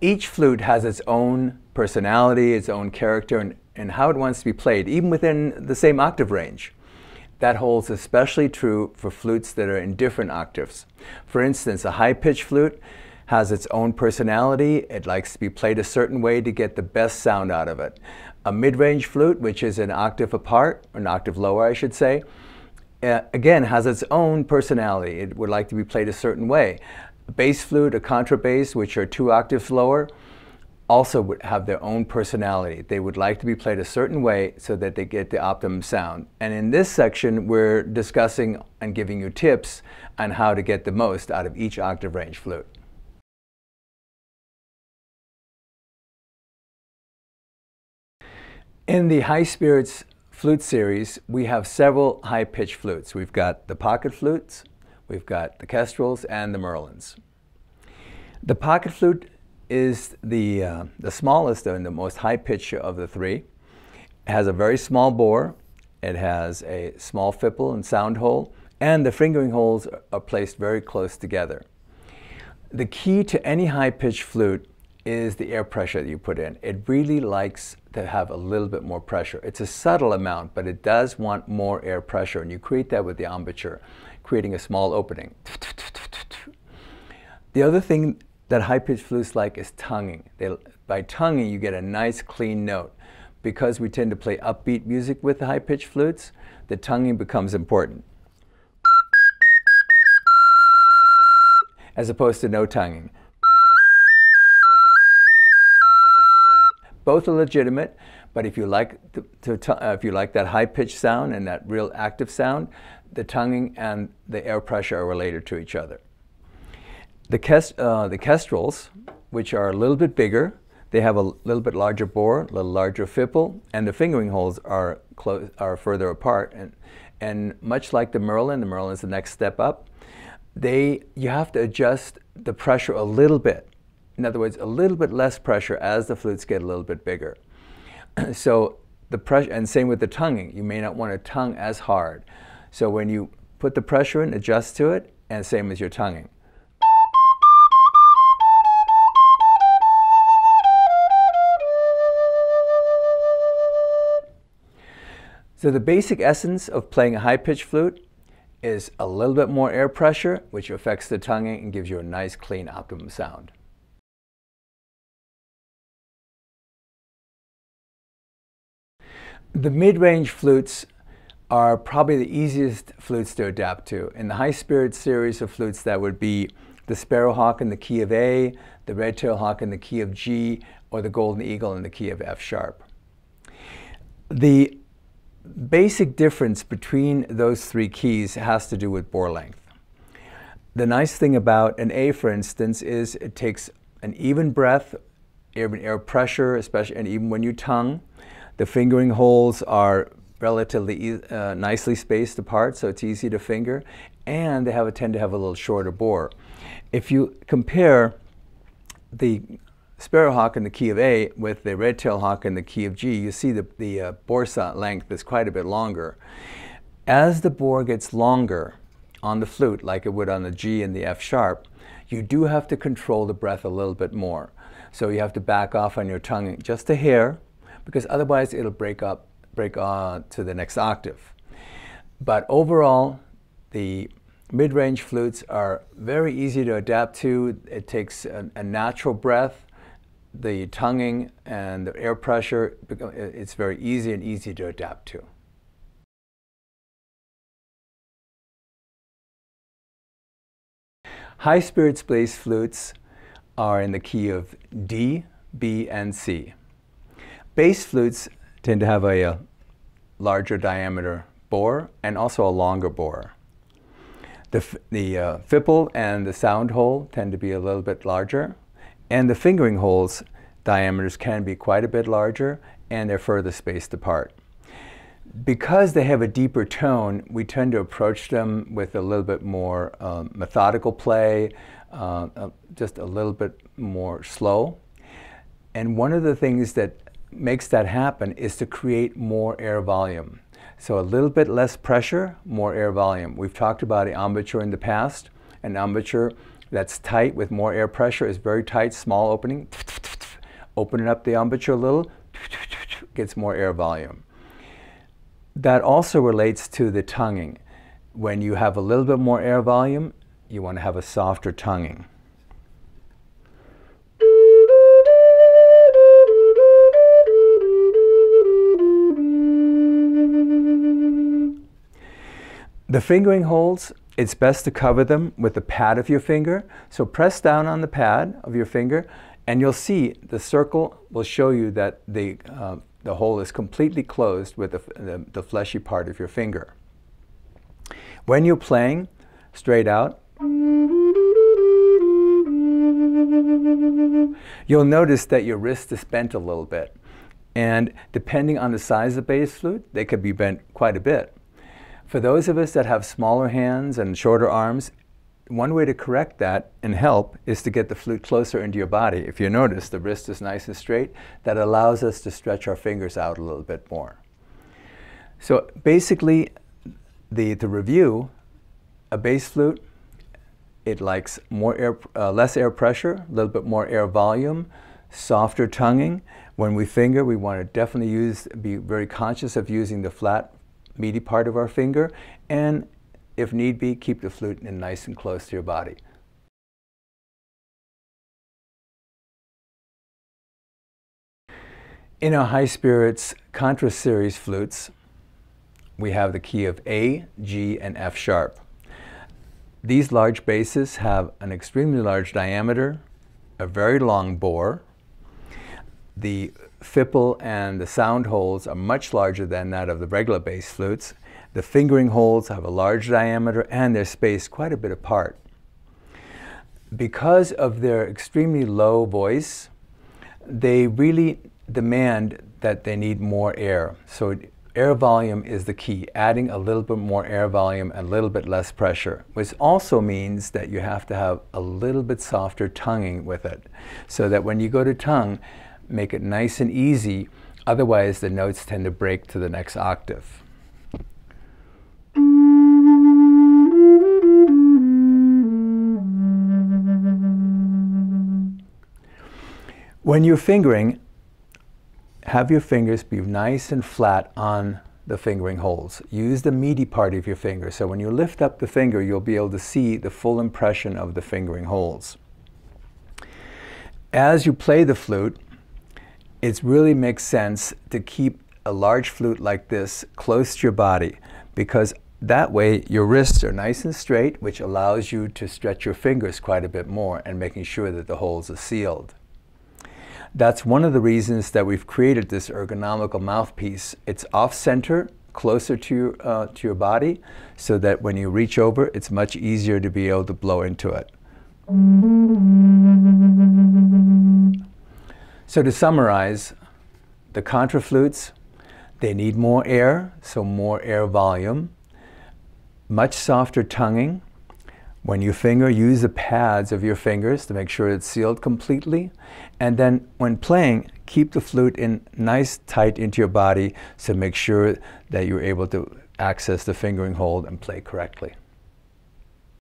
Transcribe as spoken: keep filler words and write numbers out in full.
Each flute has its own personality, its own character, and, and how it wants to be played, even within the same octave range. That holds especially true for flutes that are in different octaves. For instance, a high-pitched flute has its own personality. It likes to be played a certain way to get the best sound out of it. A mid-range flute, which is an octave apart, or an octave lower, I should say, uh, again, has its own personality. It would like to be played a certain way. A bass flute, a contrabass, which are two octaves lower, also would have their own personality. They would like to be played a certain way so that they get the optimum sound. And in this section, we're discussing and giving you tips on how to get the most out of each octave range flute. In the High Spirits flute series, we have several high-pitched flutes. We've got the pocket flutes, we've got the kestrels, and the merlins. The pocket flute is the, uh, the smallest and the most high pitch of the three. It has a very small bore, it has a small fipple and sound hole, and the fingering holes are placed very close together. The key to any high pitched flute is the air pressure that you put in. It really likes to have a little bit more pressure. It's a subtle amount, but it does want more air pressure, and you create that with the embouchure, creating a small opening. The other thing that high-pitched flutes like is tonguing. They, by tonguing, you get a nice clean note. Because we tend to play upbeat music with the high-pitched flutes, the tonguing becomes important, as opposed to no tonguing. Both are legitimate, but if you like to, to, uh, if you like that high-pitched sound and that real active sound, the tonguing and the air pressure are related to each other. The, kest, uh, the kestrels, which are a little bit bigger, they have a little bit larger bore, a little larger fipple, and the fingering holes are, close, are further apart. And, and much like the merlin, the merlin is the next step up, they, you have to adjust the pressure a little bit. In other words, a little bit less pressure as the flutes get a little bit bigger. So the pressure, and same with the tonguing, you may not want to tongue as hard. So when you put the pressure in, adjust to it, and same as your tonguing. So the basic essence of playing a high-pitched flute is a little bit more air pressure, which affects the tonguing and gives you a nice, clean, optimum sound. The mid-range flutes are probably the easiest flutes to adapt to. In the High Spirit series of flutes, that would be the Sparrowhawk in the key of A, the Red-tailed Hawk in the key of G, or the Golden Eagle in the key of F sharp. The basic difference between those three keys has to do with bore length. The nice thing about an A, for instance, is it takes an even breath, air, air pressure, especially, and even when you tongue, the fingering holes are relatively uh, nicely spaced apart, so it's easy to finger, and they have a tend to have a little shorter bore. If you compare the Sparrowhawk in the key of A with the Red-tailed Hawk in the key of G, you see the, the uh, bore length is quite a bit longer. As the bore gets longer on the flute, like it would on the G and the F sharp, you do have to control the breath a little bit more. So you have to back off on your tongue just a hair, because otherwise it'll break up, break on to the next octave. But overall, the mid-range flutes are very easy to adapt to. It takes a, a natural breath, the tonguing and the air pressure, it's very easy and easy to adapt to. High spirits bass flutes are in the key of D, B, and C. Bass flutes tend to have a, a larger diameter bore and also a longer bore. The, the uh, fipple and the sound hole tend to be a little bit larger, and the fingering holes diameters can be quite a bit larger, and they're further spaced apart. Because they have a deeper tone, we tend to approach them with a little bit more um, methodical play, uh, uh, just a little bit more slow. And one of the things that makes that happen is to create more air volume. So a little bit less pressure, more air volume. We've talked about an embouchure in the past. An embouchure that's tight with more air pressure is very tight, small opening. Opening up the embouchure a little, gets more air volume. That also relates to the tonguing. When you have a little bit more air volume, you want to have a softer tonguing. The fingering holes, it's best to cover them with the pad of your finger. So press down on the pad of your finger, and you'll see the circle will show you that the, uh, the hole is completely closed with the, the, the fleshy part of your finger. When you're playing straight out, you'll notice that your wrist is bent a little bit. And depending on the size of the bass flute, they could be bent quite a bit. For those of us that have smaller hands and shorter arms, one way to correct that and help is to get the flute closer into your body. If you notice, the wrist is nice and straight. That allows us to stretch our fingers out a little bit more. So basically, the, to review, a bass flute, it likes more air, uh, less air pressure, a little bit more air volume, softer tonguing. When we finger, we want to definitely use, be very conscious of using the flat, meaty part of our finger, and if need be, keep the flute in nice and close to your body. In our high spirits contra series flutes, we have the key of A, G, and F sharp. These large basses have an extremely large diameter, a very long bore. The fipple and the sound holes are much larger than that of the regular bass flutes. The fingering holes have a large diameter and they're spaced quite a bit apart. Because of their extremely low voice, they really demand that they need more air. So air volume is the key, adding a little bit more air volume and a little bit less pressure, which also means that you have to have a little bit softer tonguing with it, so that when you go to tongue, make it nice and easy, otherwise the notes tend to break to the next octave. When you're fingering, have your fingers be nice and flat on the fingering holes. Use the meaty part of your finger, so when you lift up the finger, you'll be able to see the full impression of the fingering holes. As you play the flute, it really makes sense to keep a large flute like this close to your body, because that way your wrists are nice and straight, which allows you to stretch your fingers quite a bit more and making sure that the holes are sealed. That's one of the reasons that we've created this ergonomical mouthpiece. It's off-center, closer to your, uh, to your body, so that when you reach over, it's much easier to be able to blow into it. So to summarize, the contra flutes, they need more air, so more air volume, much softer tonguing. When you finger, use the pads of your fingers to make sure it's sealed completely. And then when playing, keep the flute in nice tight into your body, so make sure that you're able to access the fingering hold and play correctly.